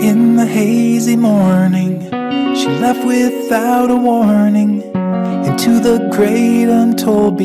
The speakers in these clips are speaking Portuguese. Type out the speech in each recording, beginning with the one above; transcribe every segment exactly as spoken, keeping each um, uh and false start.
In the hazy morning, she left without a warning, into the great untold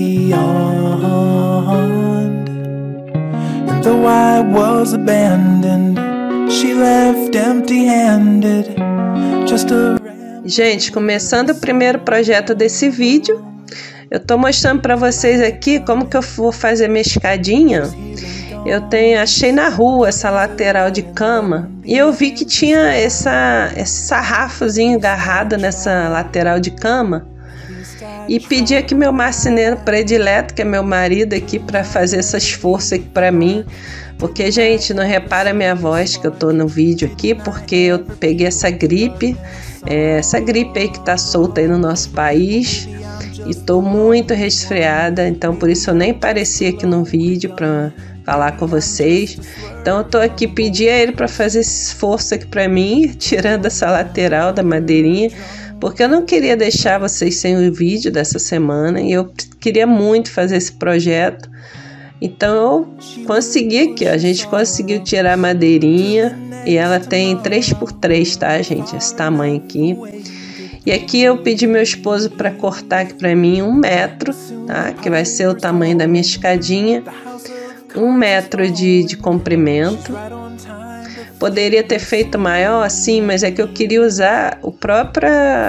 beyond. And though I was abandoned, she left empty-handed, just a... Gente, começando o primeiro projeto desse vídeo, eu tô mostrando para vocês aqui como que eu vou fazer minha escadinha. Eu tenho, achei na rua essa lateral de cama e eu vi que tinha essa, esse sarrafozinho agarrado nessa lateral de cama e pedi aqui meu marceneiro predileto, que é meu marido aqui, para fazer essas forças aqui para mim. Porque, gente, não repara a minha voz que eu tô no vídeo aqui, porque eu peguei essa gripe, é, essa gripe aí que tá solta aí no nosso país e tô muito resfriada, então por isso eu nem apareci aqui no vídeo para falar com vocês. Então eu tô aqui, pedi a ele para fazer esse esforço aqui para mim, tirando essa lateral da madeirinha, porque eu não queria deixar vocês sem o vídeo dessa semana e eu queria muito fazer esse projeto. Então eu consegui aqui, ó, a gente conseguiu tirar a madeirinha e ela tem três por três, tá, gente? Esse tamanho aqui. E aqui eu pedi meu esposo para cortar aqui para mim um metro, tá? Que vai ser o tamanho da minha escadinha. Um metro de, de comprimento. Poderia ter feito maior assim, mas é que eu queria usar o próprio,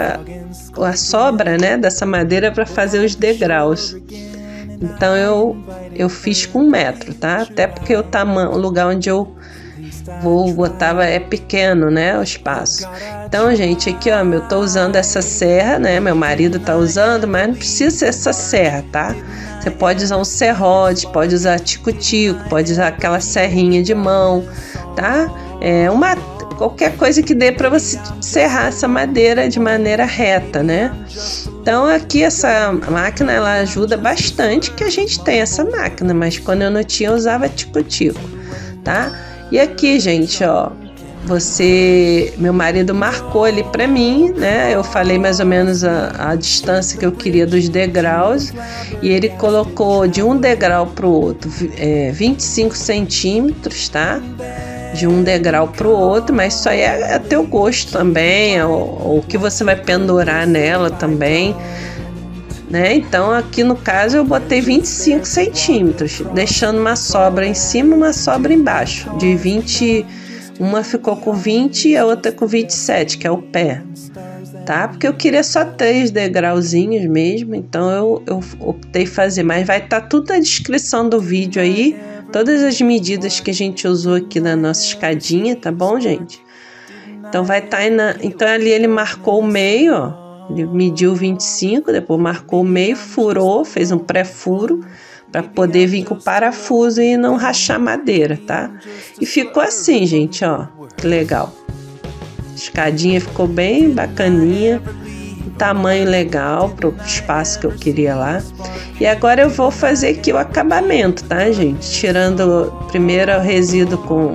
a sobra, né, dessa madeira para fazer os degraus. Então eu, eu fiz com um metro, tá? Até porque o tamanho, o lugar onde eu vou botar é pequeno, né, o espaço. Então, gente, aqui, ó, eu tô usando essa serra, né? Meu marido tá usando, mas não precisa ser essa serra, tá? Você pode usar um serrote, pode usar tico-tico, pode usar aquela serrinha de mão, tá? É uma qualquer coisa que dê para você serrar essa madeira de maneira reta, né? Então aqui essa máquina ela ajuda bastante, que a gente tem essa máquina, mas quando eu não tinha eu usava tico-tico, tá? E aqui, gente, ó, você, meu marido marcou ali para mim, né? Eu falei mais ou menos a, a distância que eu queria dos degraus e ele colocou de um degrau para o outro é, vinte e cinco centímetros, tá? De um degrau para o outro, mas isso aí é, é teu gosto também, é o, o que você vai pendurar nela também, né? Então aqui no caso eu botei vinte e cinco centímetros, deixando uma sobra em cima, uma sobra embaixo, de vinte, uma ficou com vinte e a outra com vinte e sete, que é o pé, tá? Porque eu queria só três degrauzinhos mesmo, então eu, eu optei fazer, mas vai estar tá tudo na descrição do vídeo aí, todas as medidas que a gente usou aqui na nossa escadinha, tá bom, gente? Então vai estar tá aí na... Então ali ele marcou o meio, ó. Ele mediu vinte e cinco, depois marcou o meio, furou, fez um pré-furo para poder vir com o parafuso e não rachar madeira, tá? E ficou assim, gente, ó. Que legal. A escadinha ficou bem bacaninha. Tamanho legal para o espaço que eu queria lá. E agora eu vou fazer aqui o acabamento, tá, gente? Tirando primeiro o resíduo com,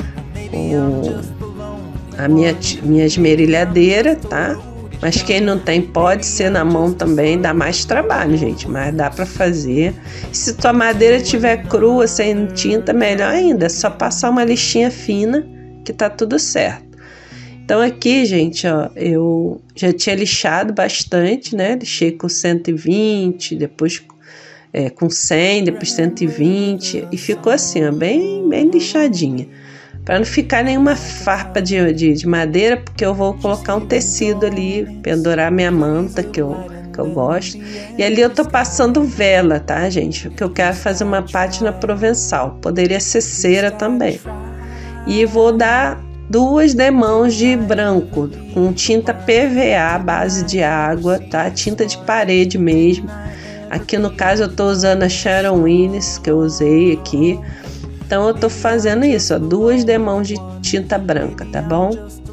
com a minha, minha esmerilhadeira, tá? Mas quem não tem pode ser na mão também, dá mais trabalho, gente, mas dá para fazer. Se tua madeira estiver crua, sem tinta, melhor ainda, é só passar uma lixinha fina que tá tudo certo. Então aqui, gente, ó, eu já tinha lixado bastante, né? Lixei com cento e vinte, depois é, com cem, depois cento e vinte e ficou assim, ó, bem, bem lixadinha. Para não ficar nenhuma farpa de, de, de madeira, porque eu vou colocar um tecido ali, pendurar minha manta, que eu, que eu gosto. E ali eu tô passando vela, tá, gente? Porque eu quero fazer uma pátina provençal. Poderia ser cera também. E vou dar duas demãos de branco, com tinta P V A, base de água, tá? Tinta de parede mesmo. Aqui no caso eu tô usando a Sharon Innes, que eu usei aqui. Então eu tô fazendo isso, ó, duas demãos de tinta branca, tá bom?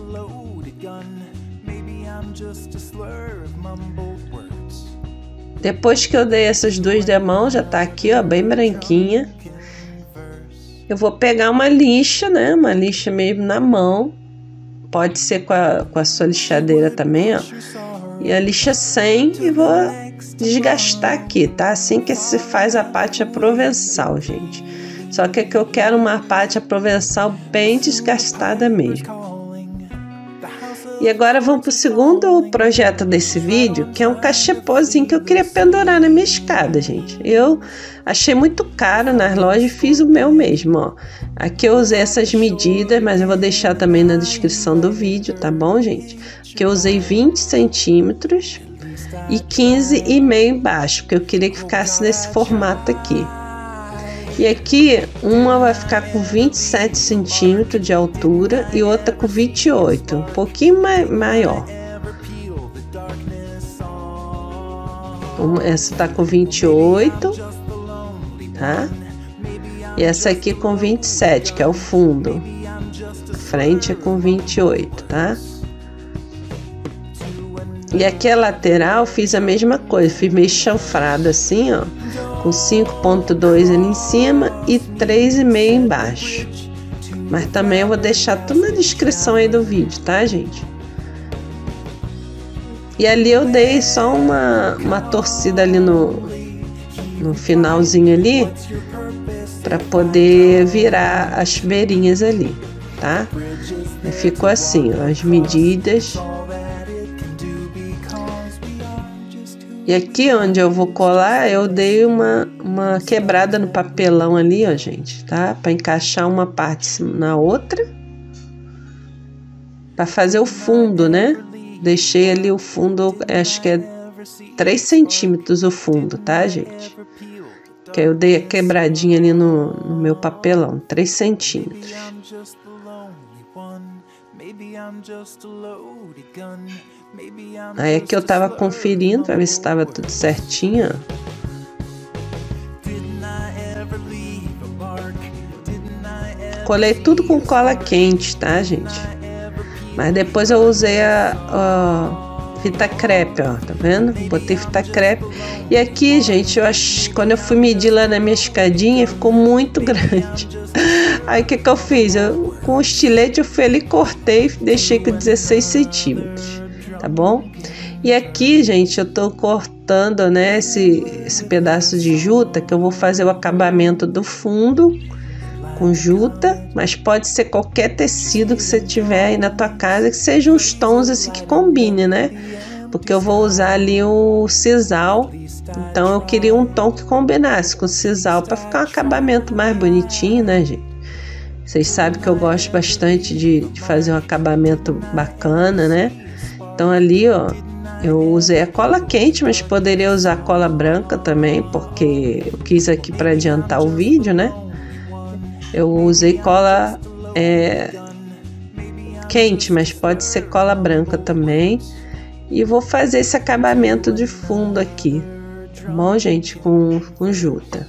Depois que eu dei essas duas demãos, já tá aqui, ó, bem branquinha. Eu vou pegar uma lixa, né? Uma lixa mesmo na mão. Pode ser com a, com a sua lixadeira também, ó. E a lixa cem e vou desgastar aqui, tá? Assim que se faz a pátina provençal, gente. Só que aqui eu quero uma pátina provençal bem desgastada mesmo. E agora vamos para o segundo projeto desse vídeo, que é um cachepozinho que eu queria pendurar na minha escada, gente. Eu achei muito caro nas lojas e fiz o meu mesmo, ó. Aqui eu usei essas medidas, mas eu vou deixar também na descrição do vídeo, tá bom, gente? Aqui eu usei vinte centímetros e quinze e meio embaixo, porque eu queria que ficasse nesse formato aqui. E aqui, uma vai ficar com vinte e sete centímetros de altura e outra com vinte e oito, um pouquinho mai maior. Essa tá com vinte e oito, tá? E essa aqui com vinte e sete, que é o fundo. A frente é com vinte e oito, tá? E aqui a lateral fiz a mesma coisa, fiz meio chanfrado assim, ó. Com cinco ponto dois ali em cima e três e meio embaixo. Mas também eu vou deixar tudo na descrição aí do vídeo, tá, gente? E ali eu dei só uma, uma torcida ali no, no finalzinho ali, para poder virar as beirinhas ali, tá? E ficou assim, ó, as medidas. E aqui onde eu vou colar, eu dei uma, uma quebrada no papelão ali, ó, gente, tá? Para encaixar uma parte na outra. Para fazer o fundo, né? Deixei ali o fundo, acho que é três centímetros o fundo, tá, gente? Que eu dei a quebradinha ali no, no meu papelão, três centímetros. Aí aqui eu tava conferindo pra ver se tava tudo certinho, ó. Colei tudo com cola quente, tá, gente? Mas depois eu usei a, a fita crepe, ó, tá vendo? Botei fita crepe. E aqui, gente, eu acho, quando eu fui medir lá na minha escadinha, ficou muito grande. Aí o que que eu fiz? Eu, com o estilete eu fui ali, cortei e deixei com dezesseis centímetros, tá bom? E aqui, gente, eu tô cortando, né, esse, esse pedaço de juta, que eu vou fazer o acabamento do fundo com juta, mas pode ser qualquer tecido que você tiver aí na tua casa, que sejam uns tons assim que combine, né? Porque eu vou usar ali o sisal, então eu queria um tom que combinasse com o sisal para ficar um acabamento mais bonitinho, né, gente? Vocês sabem que eu gosto bastante de, de fazer um acabamento bacana, né? Então ali, ó, eu usei a cola quente, mas poderia usar cola branca também, porque eu quis aqui para adiantar o vídeo, né? Eu usei cola é, quente, mas pode ser cola branca também. E vou fazer esse acabamento de fundo aqui, tá bom, gente? Com, com juta.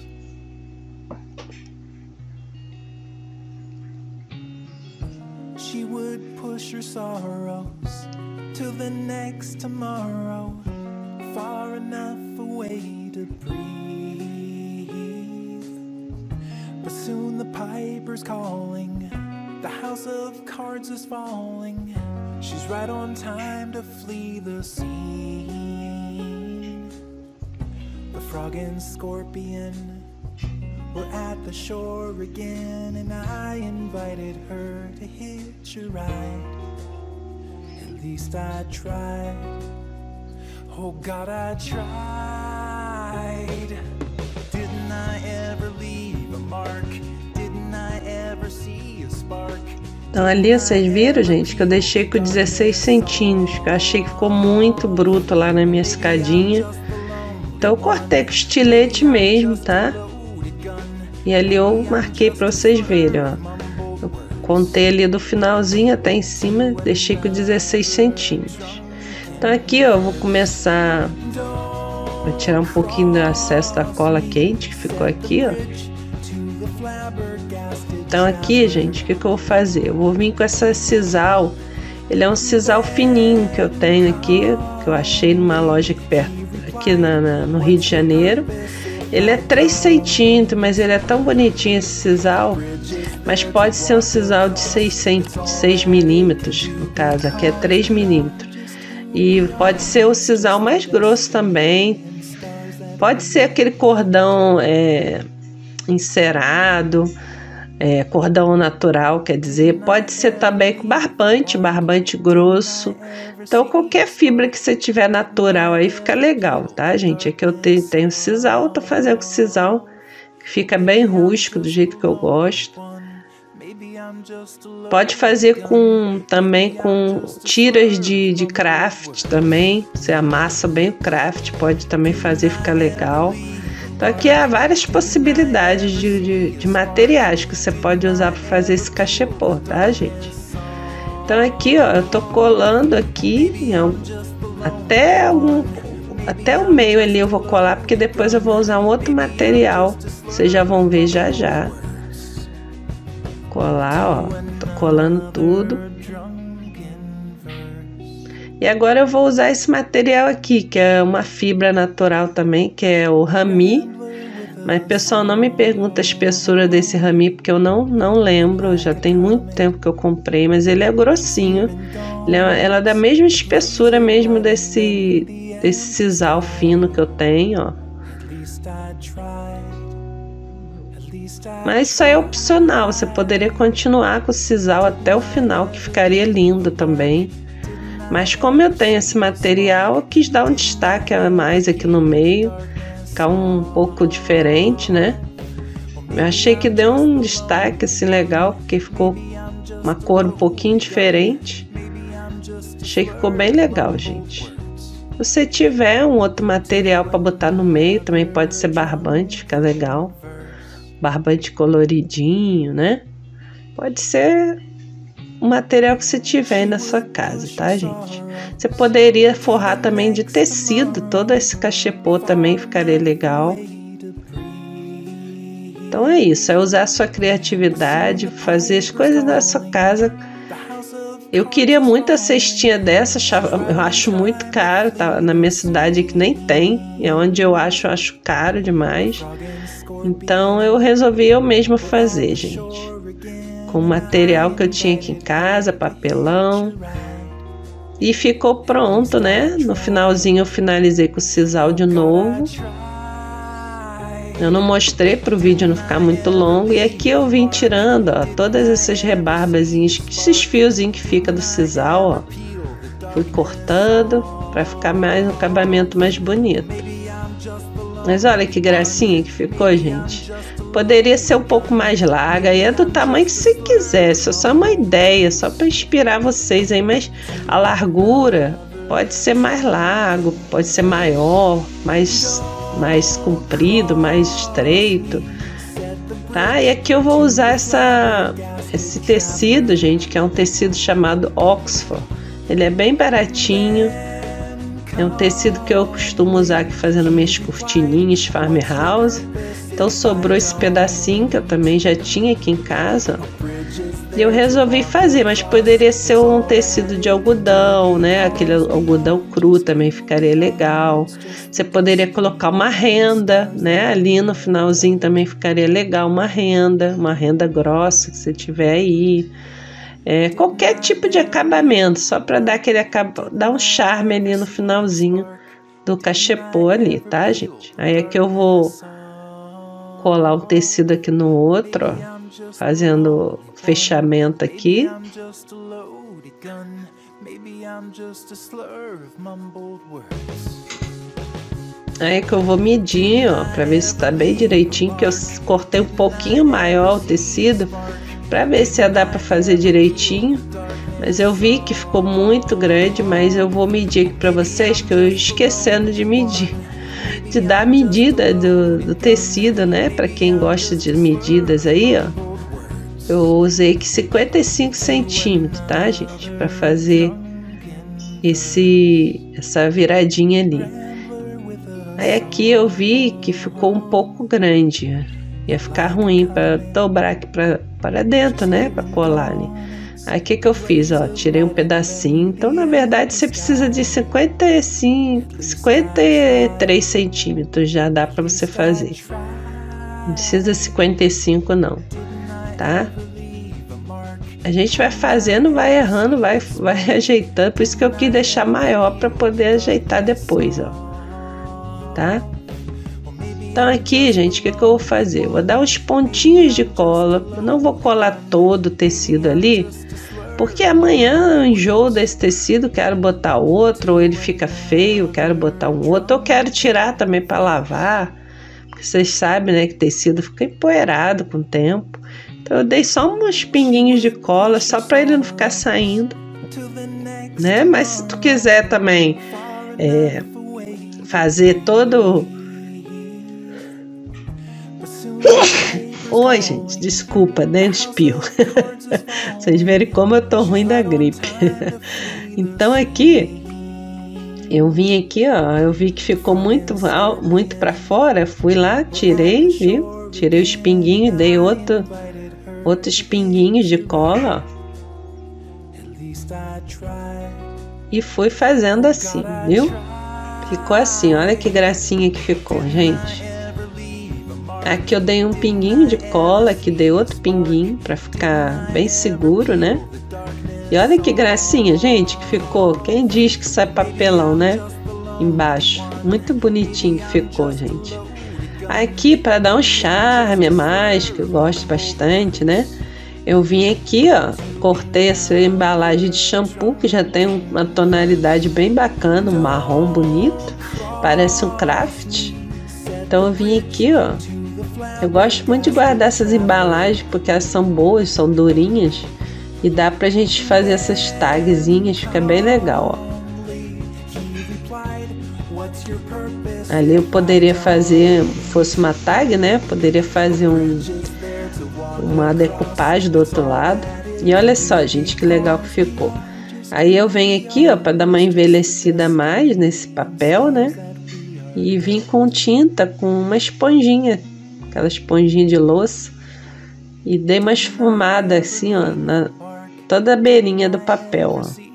She would push her sorrows till the next tomorrow, far enough away to breathe. But soon the piper's calling, the house of cards is falling. She's right on time to flee the scene. The frog and scorpion were at the shore again, and I invited her to hitch a ride. At least I tried. Oh God, I tried. Didn't I ever leave a mark? Didn't I ever see a spark? Então ali vocês viram, gente, que eu deixei com dezesseis centímetros, que eu achei que ficou muito bruto lá na minha escadinha. Então eu cortei com estilete mesmo, tá? E ali eu marquei para vocês verem, ó. Eu contei ali do finalzinho até em cima, deixei com dezesseis centímetros. Então aqui, ó, eu vou começar a tirar um pouquinho do excesso da cola quente que ficou aqui, ó. Então aqui, gente, o que que eu vou fazer? Eu vou vir com essa sisal. Ele é um sisal fininho que eu tenho aqui, que eu achei numa loja aqui perto, aqui na, na, no Rio de Janeiro. Ele é três centímetros, mas ele é tão bonitinho esse sisal. Mas pode ser um sisal de seis milímetros, no caso, aqui é três milímetros. E pode ser o sisal mais grosso também. Pode ser aquele cordão é, encerado. é, cordão natural, quer dizer, pode ser também com barbante, barbante grosso. Então, qualquer fibra que você tiver natural aí fica legal, tá, gente? Aqui eu tenho, tenho sisal, eu tô fazendo com sisal, que fica bem rústico, do jeito que eu gosto. Pode fazer com, também com tiras de, de craft também, você amassa bem o craft, pode também fazer, ficar legal. Então aqui há várias possibilidades de, de, de materiais que você pode usar para fazer esse cachepô, tá, gente? Então aqui, ó, eu tô colando aqui até, algum, até o meio ali eu vou colar, porque depois eu vou usar um outro material, vocês já vão ver já já. Colar, ó, tô colando tudo. E agora eu vou usar esse material aqui, que é uma fibra natural também, que é o rami. Mas pessoal, não me pergunta a espessura desse rami, porque eu não, não lembro, já tem muito tempo que eu comprei, mas ele é grossinho. Ele é, ela é da mesma espessura mesmo desse, desse sisal fino que eu tenho, ó. Mas isso aí é opcional, você poderia continuar com o sisal até o final, que ficaria lindo também. Mas como eu tenho esse material, eu quis dar um destaque a mais aqui no meio, ficar um pouco diferente, né? Eu achei que deu um destaque assim legal, porque ficou uma cor um pouquinho diferente. Achei que ficou bem legal, gente. Se você tiver um outro material para botar no meio, também pode ser barbante, fica legal. Barbante coloridinho, né? Pode ser o material que você tiver aí na sua casa, tá, gente? Você poderia forrar também de tecido, todo esse cachepô também ficaria legal. Então é isso, é usar a sua criatividade, fazer as coisas da sua casa. Eu queria muito a cestinha dessa, eu acho muito caro, tá? Na minha cidade que nem tem, é onde eu acho, eu acho caro demais. Então eu resolvi eu mesma fazer, gente. Com o material que eu tinha aqui em casa, papelão. E ficou pronto, né? No finalzinho eu finalizei com o sisal de novo. Eu não mostrei para o vídeo não ficar muito longo. E aqui eu vim tirando, ó, todas essas rebarbazinhas, esses fiozinhos que fica do sisal, ó. Fui cortando para ficar mais um acabamento mais bonito. Mas olha que gracinha que ficou, gente. Poderia ser um pouco mais larga, e é do tamanho que você quiser, isso é só uma ideia, só para inspirar vocês aí, mas a largura pode ser mais largo, pode ser maior, mais, mais comprido, mais estreito, tá? E aqui eu vou usar essa, esse tecido, gente, que é um tecido chamado Oxford. Ele é bem baratinho. É um tecido que eu costumo usar aqui fazendo minhas cortininhas farmhouse. Então sobrou esse pedacinho que eu também já tinha aqui em casa. E eu resolvi fazer, mas poderia ser um tecido de algodão, né? Aquele algodão cru também ficaria legal. Você poderia colocar uma renda, né? Ali no finalzinho também ficaria legal uma renda, uma renda grossa que você tiver aí. É, qualquer tipo de acabamento, só para dar aquele acab... dar um charme ali no finalzinho do cachepô ali, tá, gente? Aí aqui eu vou colar o tecido aqui no outro, ó, fazendo fechamento aqui. Aí que eu vou medir, ó, para ver se tá bem direitinho, que eu cortei um pouquinho maior o tecido, para ver se ia dar para fazer direitinho, mas eu vi que ficou muito grande, mas eu vou medir aqui para vocês, que eu esquecendo de medir, de dar a medida do, do tecido, né? Para quem gosta de medidas aí, ó, eu usei aqui cinquenta e cinco centímetros, tá, gente? Para fazer esse, essa viradinha ali. Aí aqui eu vi que ficou um pouco grande, ia ficar ruim para dobrar aqui para para dentro, né, para colar ali. Aí o que que eu fiz, ó, tirei um pedacinho. Então na verdade você precisa de cinquenta e cinco, cinquenta e três centímetros, já dá para você fazer. Não precisa de cinquenta e cinco não, tá? A gente vai fazendo, vai errando, vai, vai ajeitando, por isso que eu quis deixar maior para poder ajeitar depois, ó, tá? Então aqui, gente, o que, que eu vou fazer? Eu vou dar uns pontinhos de cola. Eu não vou colar todo o tecido ali, porque amanhã eu enjoo desse tecido, quero botar outro, ou ele fica feio, quero botar um outro, ou quero tirar também para lavar. Porque vocês sabem, né, que tecido fica empoeirado com o tempo. Então eu dei só uns pinguinhos de cola, só para ele não ficar saindo, né? Mas se tu quiser também é, fazer todo... Oi, gente, desculpa, né? Espirro. Vocês verem como eu tô ruim da gripe. Então aqui, eu vim aqui, ó, eu vi que ficou muito, muito para fora, fui lá, tirei, viu? Tirei os pinguinhos, dei outro, outros pinguinhos de cola, ó. E fui fazendo assim, viu? Ficou assim, olha que gracinha que ficou, gente. Aqui eu dei um pinguinho de cola, aqui dei outro pinguinho para ficar bem seguro, né? E olha que gracinha, gente, que ficou. Quem diz que isso é papelão, né? Embaixo. Muito bonitinho que ficou, gente. Aqui, para dar um charme a mais, que eu gosto bastante, né? Eu vim aqui, ó, cortei essa embalagem de shampoo, que já tem uma tonalidade bem bacana, um marrom bonito. Parece um craft. Então eu vim aqui, ó. Eu gosto muito de guardar essas embalagens porque elas são boas, são durinhas e dá pra gente fazer essas tagzinhas, fica bem legal, ó. Ali eu poderia fazer, fosse uma tag, né? Poderia fazer um, uma decupagem do outro lado. E olha só, gente, que legal que ficou. Aí eu venho aqui, ó, para dar uma envelhecida a mais nesse papel, né? E vim com tinta, com uma esponjinha, aquela esponjinha de louça, e dei uma esfumada assim, ó, na toda a beirinha do papel, ó,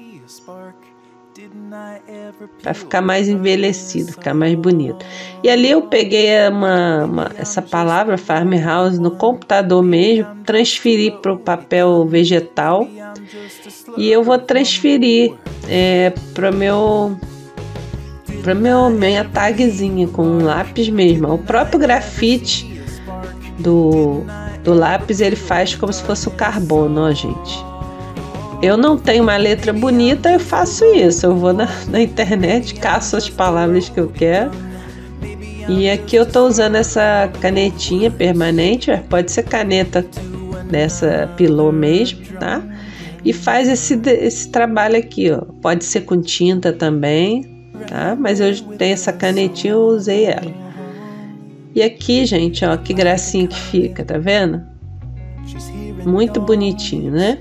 para ficar mais envelhecido, ficar mais bonito. E ali eu peguei uma, uma, essa palavra farmhouse no computador mesmo, transferi para o papel vegetal e eu vou transferir é, para meu para meu minha tagzinha com um lápis mesmo. O próprio grafite do, do lápis ele faz como se fosse o carbono, ó, gente. Eu não tenho uma letra bonita, eu faço isso. Eu vou na, na internet, caço as palavras que eu quero. E aqui eu tô usando essa canetinha permanente, pode ser caneta dessa pilô mesmo, tá? E faz esse, esse trabalho aqui, ó. Pode ser com tinta também, tá? Mas eu tenho essa canetinha, eu usei ela. E aqui, gente, ó, que gracinha que fica, tá vendo? Muito bonitinho, né?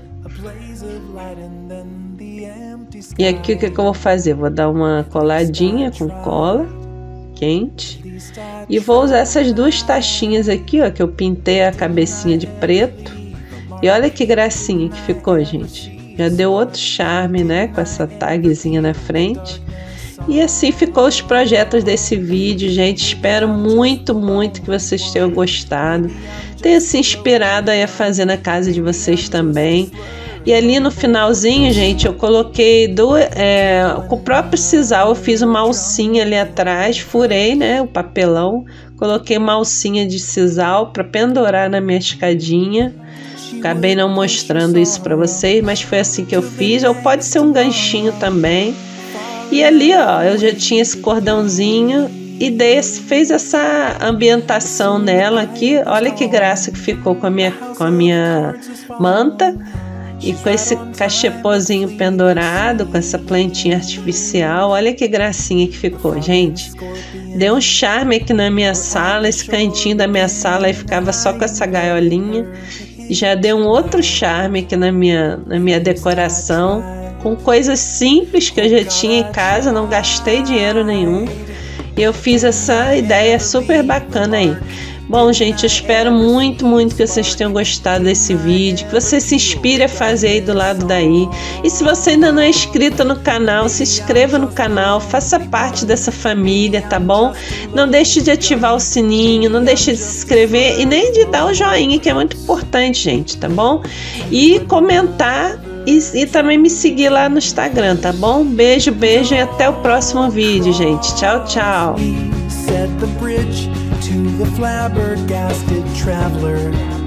E aqui o que, que eu vou fazer? Vou dar uma coladinha com cola quente e vou usar essas duas taxinhas aqui, ó, que eu pintei a cabecinha de preto. E olha que gracinha que ficou, gente. Já deu outro charme, né, com essa tagzinha na frente. E assim ficou os projetos desse vídeo, gente. Espero muito, muito que vocês tenham gostado. Tenha se inspirado aí a fazer na casa de vocês também. E ali no finalzinho, gente, eu coloquei do, é, com o próprio sisal, eu fiz uma alcinha ali atrás, furei, né, o papelão, coloquei uma alcinha de sisal para pendurar na minha escadinha. Acabei não mostrando isso para vocês, mas foi assim que eu fiz. Ou pode ser um ganchinho também. E ali, ó, eu já tinha esse cordãozinho e dei, fez essa ambientação nela aqui. Olha que graça que ficou com a minha, com a minha manta. E com esse cachepozinho pendurado, com essa plantinha artificial, olha que gracinha que ficou, gente. Deu um charme aqui na minha sala, esse cantinho da minha sala aí ficava só com essa gaiolinha. Já deu um outro charme aqui na minha, na minha decoração, com coisas simples que eu já tinha em casa, não gastei dinheiro nenhum. E eu fiz essa ideia super bacana aí. Bom, gente, eu espero muito, muito que vocês tenham gostado desse vídeo, que você se inspire a fazer aí do lado daí. E se você ainda não é inscrito no canal, se inscreva no canal, faça parte dessa família, tá bom? Não deixe de ativar o sininho, não deixe de se inscrever e nem de dar o joinha, que é muito importante, gente, tá bom? E comentar e, e também me seguir lá no Instagram, tá bom? Beijo, beijo e até o próximo vídeo, gente. Tchau, tchau. to the flabbergasted traveler.